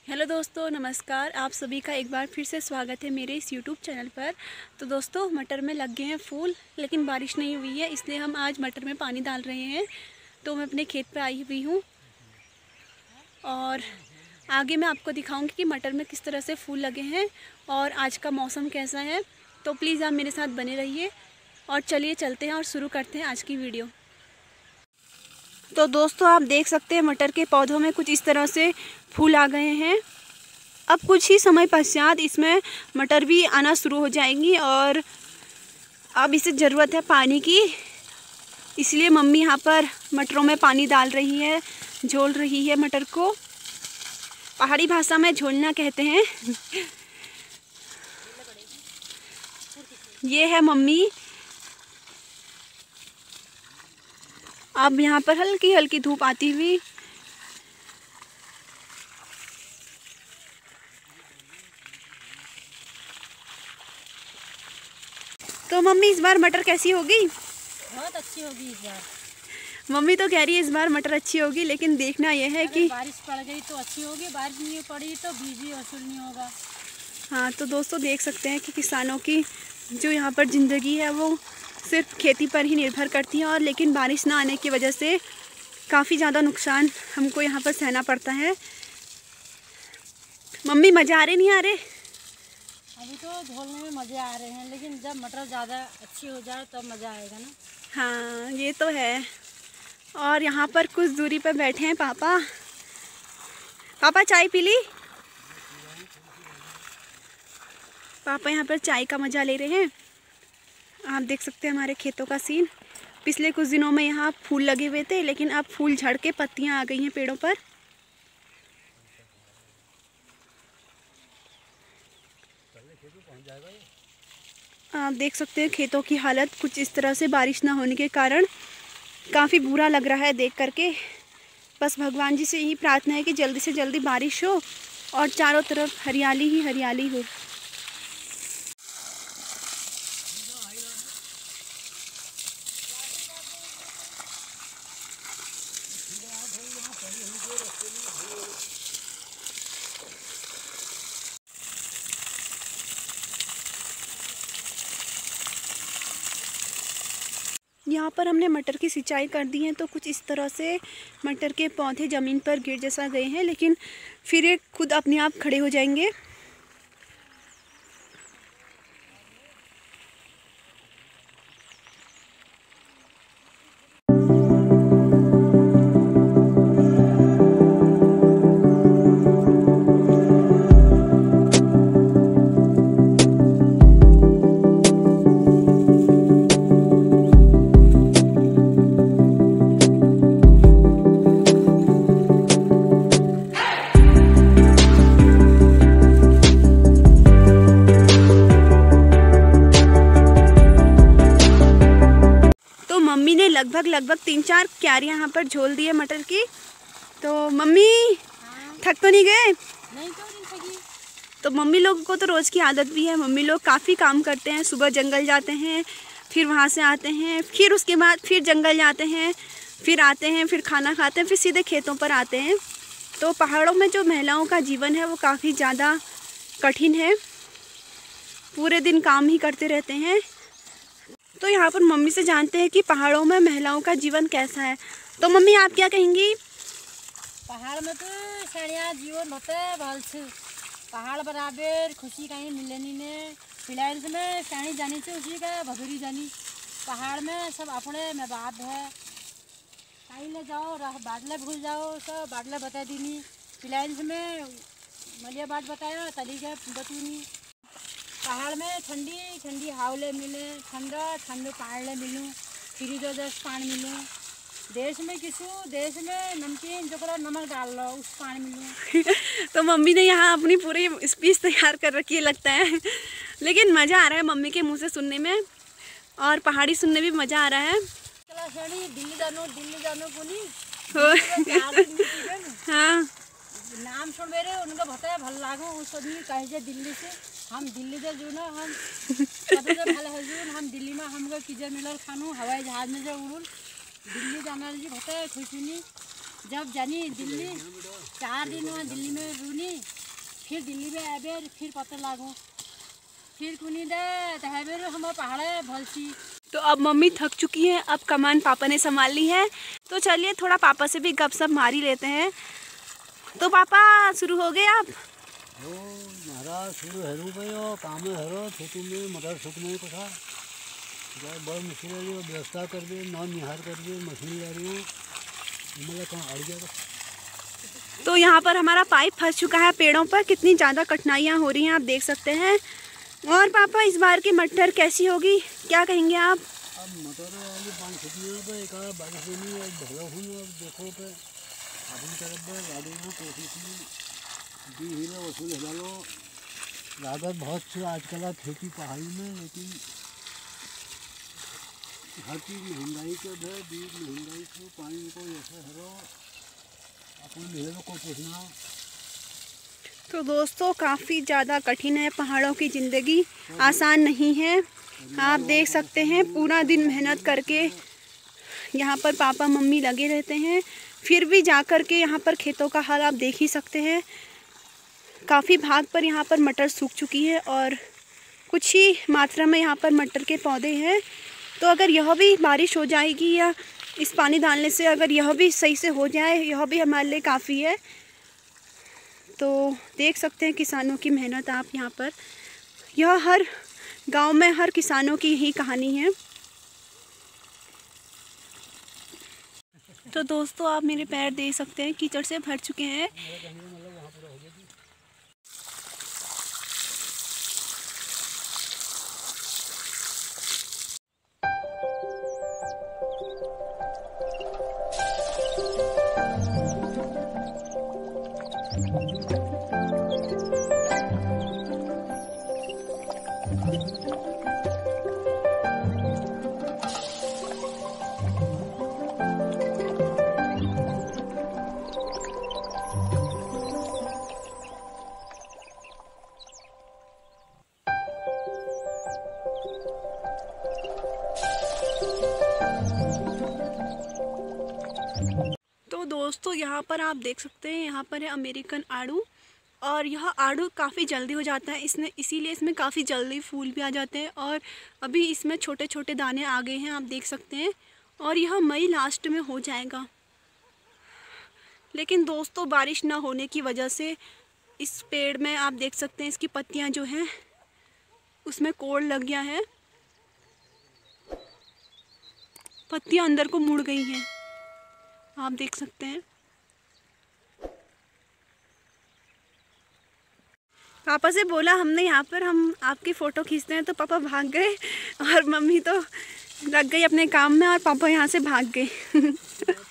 Hello दोस्तों, नमस्कार। आप सभी का एक बार फिर से स्वागत है मेरे इस यूट्यूब चैनल पर। तो दोस्तों, मटर में लग गए हैं फूल, लेकिन बारिश नहीं हुई है, इसलिए हम आज मटर में पानी डाल रहे हैं। तो मैं अपने खेत पे आई हुई हूँ और आगे मैं आपको दिखाऊंगी कि मटर में किस तरह से फूल लगे हैं और आज का मौसम कैसा है। तो प्लीज़ आप मेरे साथ बने रहिए और चलिए चलते हैं और शुरू करते हैं आज की वीडियो। तो दोस्तों, आप देख सकते हैं मटर के पौधों में कुछ इस तरह से फूल आ गए हैं। अब कुछ ही समय पश्चात इसमें मटर भी आना शुरू हो जाएंगी और अब इसे ज़रूरत है पानी की, इसलिए मम्मी यहाँ पर मटरों में पानी डाल रही है, झोल रही है मटर को। पहाड़ी भाषा में झोलना कहते हैं। ये है मम्मी। अब यहाँ पर हल्की हल्की धूप आती हुई। तो मम्मी, इस बार मटर कैसी होगी? बहुत अच्छी होगी इस बार। मम्मी तो कह रही है इस बार मटर अच्छी होगी, लेकिन देखना यह है कि बारिश पड़ गई तो अच्छी होगी, बारिश नहीं पड़ी तो बीज भी वसूल नहीं होगा। हाँ, तो दोस्तों देख सकते हैं कि किसानों की जो यहाँ पर ज़िंदगी है वो सिर्फ खेती पर ही निर्भर करती है, और लेकिन बारिश ना आने की वजह से काफ़ी ज़्यादा नुकसान हमको यहाँ पर सहना पड़ता है। मम्मी, मज़े आ रहे नहीं आ रहे? अभी तो झोलने में मज़े आ रहे हैं, लेकिन जब मटर ज़्यादा अच्छी हो जाए तब मज़ा आएगा ना। हाँ, ये तो है। और यहाँ पर कुछ दूरी पर बैठे हैं पापा। पापा, चाय पी ली? पापा यहाँ पर चाय का मज़ा ले रहे हैं। आप देख सकते हैं हमारे खेतों का सीन। पिछले कुछ दिनों में यहाँ फूल लगे हुए थे, लेकिन अब फूल झड़ के पत्तियाँ आ गई हैं पेड़ों पर। आप देख सकते हैं खेतों की हालत कुछ इस तरह से, बारिश ना होने के कारण काफ़ी बुरा लग रहा है देख करके। बस भगवान जी से यही प्रार्थना है कि जल्दी से जल्दी बारिश हो और चारों तरफ हरियाली ही हरियाली हो। यहाँ पर हमने मटर की सिंचाई कर दी है, तो कुछ इस तरह से मटर के पौधे ज़मीन पर गिर जैसा गए हैं, लेकिन फिर ये खुद अपने आप खड़े हो जाएंगे। मम्मी ने लगभग 3-4 क्यारियाँ यहाँ पर झोल दी है मटर की। तो मम्मी, थक तो नहीं गए? नहीं तो नहीं थकी। तो मम्मी लोग को तो रोज़ की आदत भी है, मम्मी लोग काफ़ी काम करते हैं। सुबह जंगल जाते हैं, फिर वहाँ से आते हैं, फिर उसके बाद फिर जंगल जाते हैं, फिर आते हैं, फिर खाना खाते हैं, फिर सीधे खेतों पर आते हैं। तो पहाड़ों में जो महिलाओं का जीवन है वो काफ़ी ज़्यादा कठिन है, पूरे दिन काम ही करते रहते हैं। तो यहाँ पर मम्मी से जानते हैं कि पहाड़ों में महिलाओं का जीवन कैसा है। तो मम्मी, आप क्या कहेंगी? पहाड़ में तो साढ़िया जीवन होते है भल से। पहाड़ बराबर खुशी कहीं मिलेनी ने। फिलहाल में साड़ी जानी से उसी का भदुरी जानी। पहाड़ में सब अपने में बाप है। कहीं ले जाओ बाटले भूल जाओ, सब बाटले बता दीनी। फिलहाल में मलिया बाट बताया तली के बतूनी। पहाड़ में ठंडी ठंडी हावले मिले, ठंडा ठंडे पहाड़ मिलूँ, फ्रिजो जैसे पानी मिलूँ। देश में नमकीन जो नमक डाल लो उस पानी मिलूँ। तो मम्मी ने यहाँ अपनी पूरी स्पीच तैयार कर रखी है लगता है। लेकिन मज़ा आ रहा है मम्मी के मुंह से सुनने में, और पहाड़ी सुनने भी मज़ा आ रहा है। दिल्ली जानो बोली। हाँ, नाम सुन मेरे उनका बताया भल लागो उस आदमी कहे दिल्ली से। हम दिल्ली से जो ना हम कभी से भले हजून हम दिल्ली में हमको किजे मिलल खानू हवाई जहाज में जो उड़ून दिल्ली जाना जी बताया खुशी नहीं। जब जानी दिल्ली 4 दिन वहाँ दिल्ली में रूनी फिर दिल्ली में आबे फिर पता लागू फिर कुनी दे तहबे हम पहाड़ भलसी। तो अब मम्मी थक चुकी हैं, अब कमान पापा ने संभाल ली है। तो चलिए थोड़ा पापा से भी गपशप मार ही लेते हैं। तो पापा शुरू हो गए आप? हो महाराज शुरू हरू गयो काम में हरो खेती में मटर सुख नहीं कथा जाए बड़ मुश्किल है व्यवस्था कर दे नॉन निहार कर दे मशीन ला रही हूँ मतलब कहाँ अड़ गया। तो यहाँ पर हमारा पाइप फंस चुका है पेड़ों पर, कितनी ज़्यादा कठिनाइयाँ हो रही हैं आप देख सकते हैं। और पापा इस बार की मटर कैसी होगी, क्या कहेंगे आप? अब मटर वाली 5 छुट्टियों पर एक आध बारिश होनी है भलो हूँ। अब देखो पे अपनी तरफ पर गाड़ी में कोशिश दी हीरो वसूल हिला लो। लागत बहुत से आजकल खेती पहाड़ी में, लेकिन हर चीज़ महंगाई के है। बीज महंगाई को पानी को ऐसे हरो अपन मेरे को पूछना। तो दोस्तों काफ़ी ज़्यादा कठिन है, पहाड़ों की ज़िंदगी आसान नहीं है। आप देख सकते हैं पूरा दिन मेहनत करके यहाँ पर पापा मम्मी लगे रहते हैं, फिर भी जा कर के यहाँ पर खेतों का हाल आप देख ही सकते हैं। काफ़ी भाग पर यहाँ पर मटर सूख चुकी है और कुछ ही मात्रा में यहाँ पर मटर के पौधे हैं। तो अगर यह भी बारिश हो जाएगी या इस पानी डालने से अगर यह भी सही से हो जाए, यह भी हमारे लिए काफ़ी है। तो देख सकते हैं किसानों की मेहनत आप यहाँ पर, यह हर गांव में हर किसानों की यही कहानी है। तो दोस्तों आप मेरे पैर देख सकते हैं कीचड़ से भर चुके हैं। तो दोस्तों यहाँ पर आप देख सकते हैं, यहाँ पर है अमेरिकन आड़ू और यह आड़ू काफ़ी जल्दी हो जाता है इसीलिए इसमें काफ़ी जल्दी फूल भी आ जाते हैं। और अभी इसमें छोटे छोटे दाने आ गए हैं आप देख सकते हैं, और यह मई लास्ट में हो जाएगा। लेकिन दोस्तों बारिश ना होने की वजह से इस पेड़ में आप देख सकते हैं इसकी पत्तियाँ जो हैं उसमें कोड़ लग गया है, पत्तियाँ अंदर को मुड़ गई हैं आप देख सकते हैं। पापा से बोला हमने यहाँ पर हम आपकी फ़ोटो खींचते हैं, तो पापा भाग गए और मम्मी तो लग गई अपने काम में और पापा यहाँ से भाग गए।